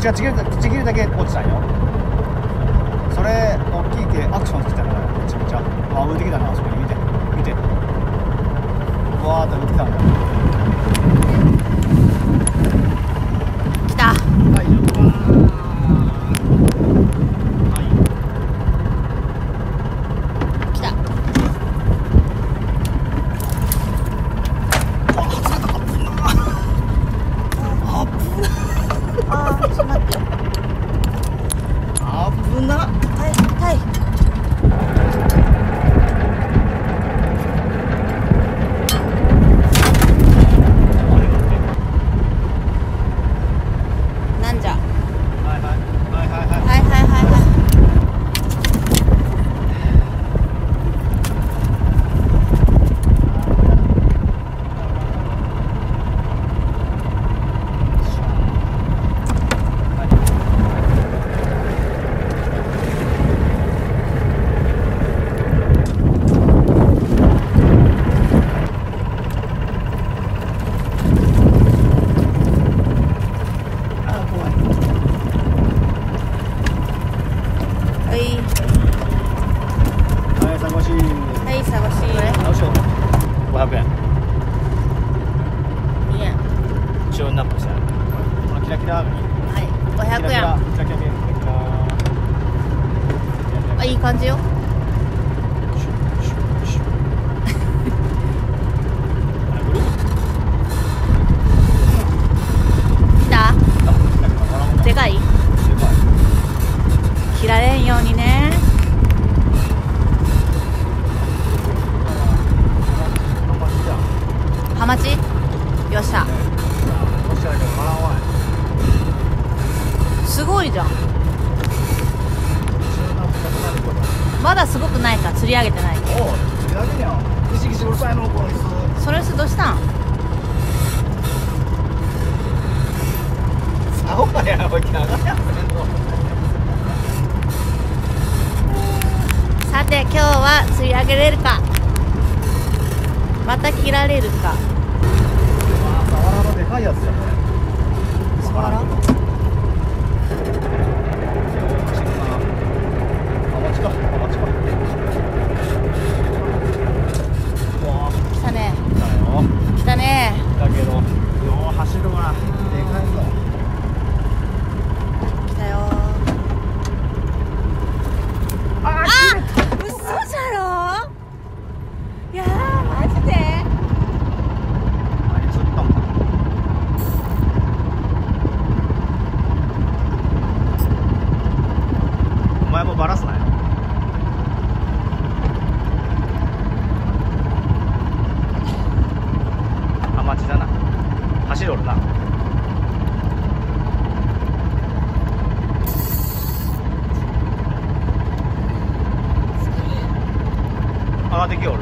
口がちぎるだけ落ちたんよ。それ大きいけアクションしてたからめちゃめちゃ浮いてきたな。あそこに見てうわーって浮いてきたんだ。 来た。 はい来た。あー、ちょっと待って。 危なっ。 はいはい。なんじゃ。 はいはいはいはいはい。 はいはいはいはい。はい、探し。 500円。 2円。 チューンナップした。このキラキラ。 はい、500円。 キラキラキラキラ。 あ、いい感じよ。来た？でかい？切られんようにね。ハマチ？よっしゃ。すごいじゃん。まだすごくないか、釣り上げてない。それどうしたん？さて今日は釣り上げれるか、また切られるか。 サワラのでかいやつじゃんこれ。 サワラ？ ハマチか。 来たね。 来たよ。 来たね。 だけど、よう走るわ。でかいぞ。 来たよ。 あ嘘じゃろ。いやー、マジで。 あれ釣ったもん。お前もバラすなよ。ハマチだな。走るおるな。上がってきおる。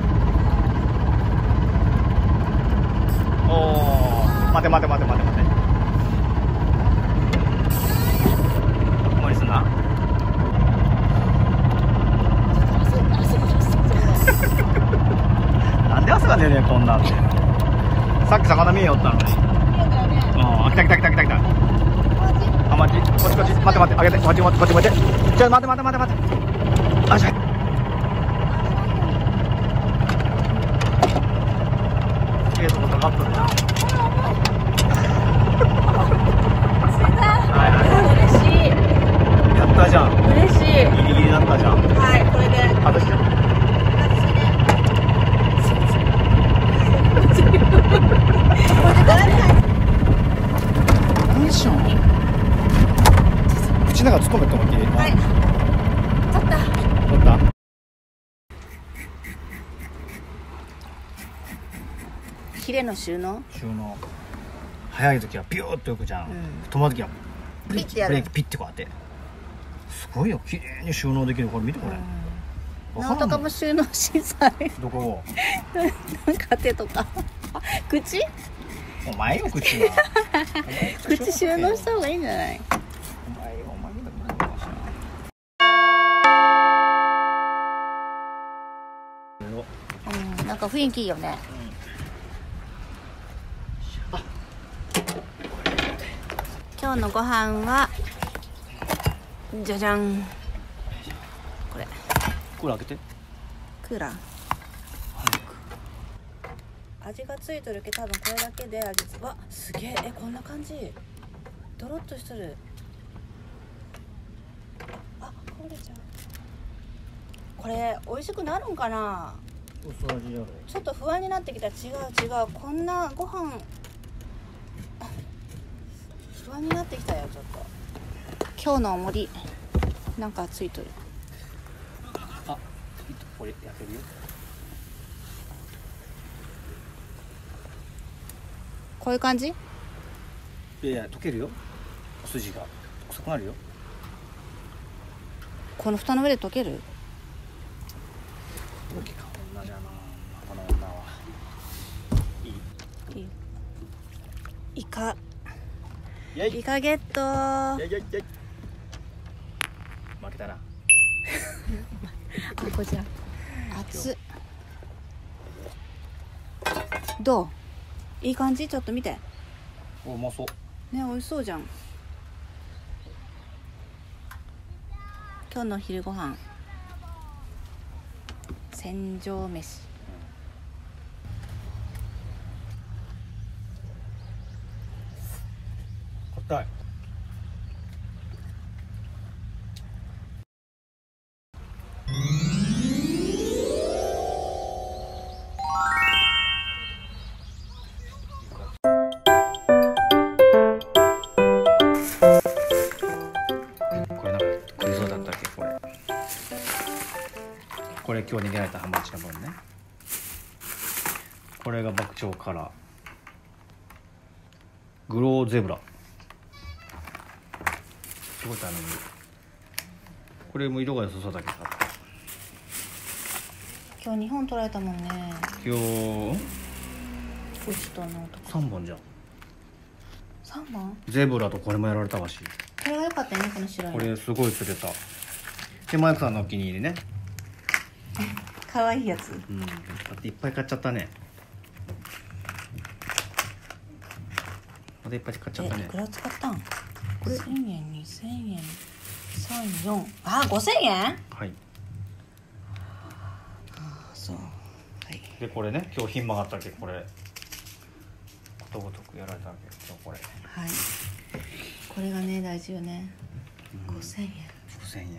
おお、待て。無理すんな。なんで汗が出るねんこんなんで。さっき魚見えよったのに。あ、来た。ハマチ、こっち、待って、あげて、こっち。じゃあ待って。あ、しゃ。ゲートもかかっとるな。 嬉しい。 やったじゃん。 嬉しい。 ギリギリだったじゃん。 はい、これで。 外して。何しよん。口の中突っ込めって思っていい？ はい。取った。 取った？ ヒレの収納？ 収納。早い時はビューっとよくじゃん。止まる時はピッてやる。 ブレーキピッてこうやって。すごいよ、綺麗に収納できる。これ見てこれ。 なんとかも収納しさい。 どこ？ なんか手とか。口？ お前よ口は。 口収納した方がいいんじゃない？ お前見たことないかしら。 なんか雰囲気いいよね。 今日のご飯はじゃじゃん、これ開けて。 クーラー味がついとるけど多分これだけで味つわすげえこんな感じドロッとしとる。あこれじゃこれ美味しくなるんかな。 薄味やろ。 ちょっと不安になってきた。違うこんなご飯不安になってきたよ。ちょっと今日のおもりなんかついとる。 あこれ焼けるよ。 こういう感じ。 いや溶けるよ。筋が細くなるよ。 この蓋の上で溶ける。 大きか女じゃなこの女はいい。 イカやいイカゲット。 やいやいやい。負けたな。 ここじゃ熱っ。どういい感じ。ちょっと見ておうまそう。 ね、美味しそうじゃん。今日の昼ご飯船上飯。 硬い。これなんか食いそうだったっけこれ。これ今日逃げられたハマチの分ね。これが爆鳥カラーグローゼブラ。すごいタイミング。これも色が良さそうだけど今日2本取られたもんね。 今日うちとのと 3本じゃん。 3本。 ゼブラとこれもやられたわし。 これが良かったよね。この白いのこれすごい釣れた。でマイクさんのお気に入りね。 かわいいやつ。 うんだっていっぱい買っちゃったね。またいっぱい買っちゃったねいく。ら使ったん。1000円2000円34あ5000円。 はい。 そうはいでこれね今日ひん曲がったっけこれことごとくやられたわけ今日これはい。これがね大事よね。5000円。 5000円。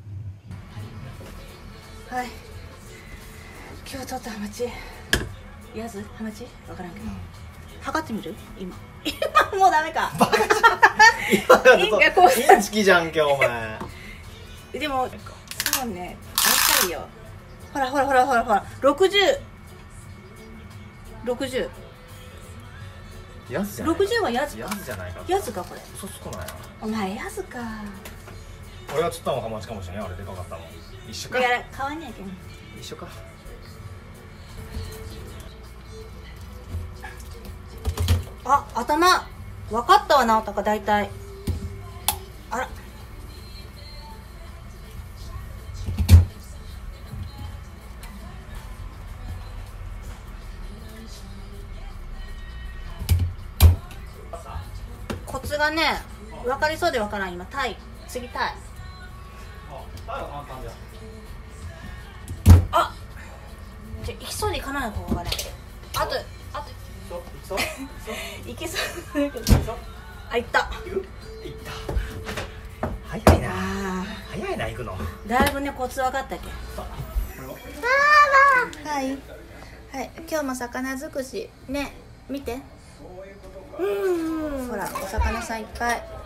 はい。今日取ったハマチ。やずハマチわからんけど。測ってみる？今もうダメか。 今だといやこうインチキじゃん今日お前。 でもそうねあったいよ。ほら60 やつじゃない。 60はやつやか。 つじゃないか。 やつかこれ。 嘘つこないな。 お前やつか。 俺が釣ったのがハマチかもしれない。あれでかかったもん。一緒かだから変わんないけど。 一緒か。 あ、頭分かったわ直ったか大体。あらコツがね分かりそうで分からん。今タイ次タイ。あじゃ行きそうで行かない方がね。あと行けそうだけど。あ行った。 行った早いな。早いな行くの。 だいぶねコツ分かったっけ。はいはい今日も魚尽くしね見て。ほらお魚さんいっぱい。